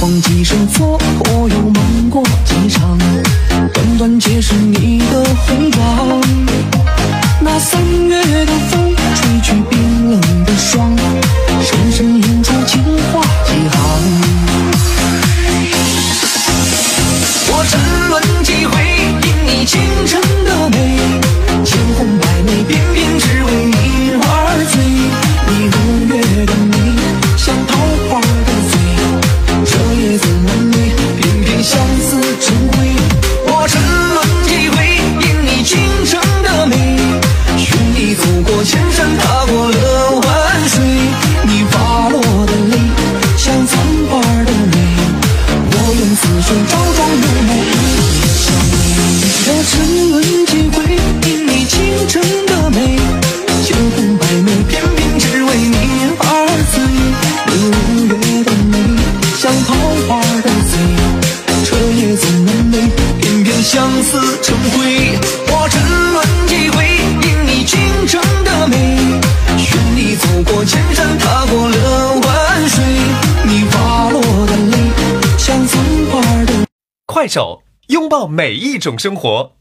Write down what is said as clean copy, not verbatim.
逢几生错，我又梦过几场，短短皆是你的红妆。那3月的风，吹去冰冷的霜，深深印出情话几行。我沉沦几回，因你倾城的美，千红百媚，偏偏只为你而醉。你如月的美，像桃花的嘴，这夜怎么美，偏偏相思成灰。我沉沦几回，因你倾城的美，寻你走过千山，踏过了万水。你滑落的泪，像残花的美，我用似水朝妆入梦，相依。我沉沦几回，因你倾城的美，千红百媚，偏偏只为你而醉。你如月的美，像桃花的嘴，这夜怎么美，偏偏相思成灰。我沉沦几回，因你倾城的美，寻你走过千山，踏过了万水。你滑落的泪，像残花的。 快手，拥抱每一种生活。